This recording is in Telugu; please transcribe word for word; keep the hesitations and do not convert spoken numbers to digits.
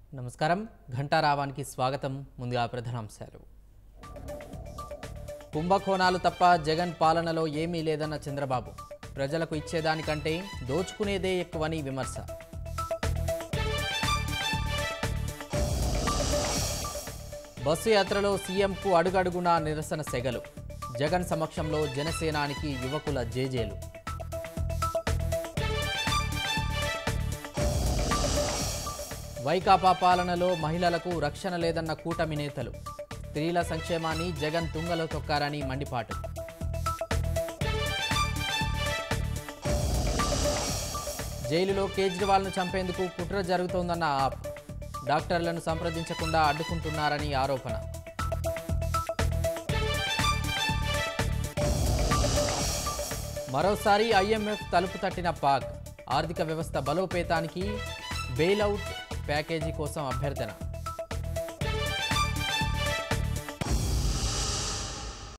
నమస్కారం ఘంటారావానికి స్వాగతం ముందుగా ప్రధానాంశాలు కుంభకోణాలు తప్ప జగన్ పాలనలో ఏమీ లేదన్న చంద్రబాబు ప్రజలకు ఇచ్చేదానికంటే దోచుకునేదే ఎక్కువని విమర్శ బస్సు యాత్రలో సీఎంకు అడుగడుగునా నిరసన సెగలు జగన్ సమక్షంలో జనసేనానికి యువకుల జేజేలు వైకాపా పాలనలో మహిళలకు రక్షణ లేదన్న కూటమి నేతలు స్త్రీల సంక్షేమాన్ని జగన్ తుంగలో తొక్కారని మండిపాటు జైలులో కేజ్రీవాల్ను చంపేందుకు కుట్ర జరుగుతోందన్న ఆప్ డాక్టర్లను సంప్రదించకుండా అడ్డుకుంటున్నారని ఆరోపణ మరోసారి ఐఎంఎఫ్ తలుపు తట్టిన పాక్ ఆర్థిక వ్యవస్థ బలోపేతానికి బెయిలౌట్ ప్యాకేజీ కోసం అభ్యర్థన